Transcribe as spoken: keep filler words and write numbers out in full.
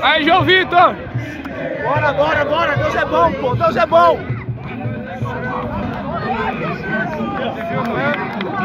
Aí, João Vitor! Bora, bora, bora! Deus é bom, pô! Deus é bom!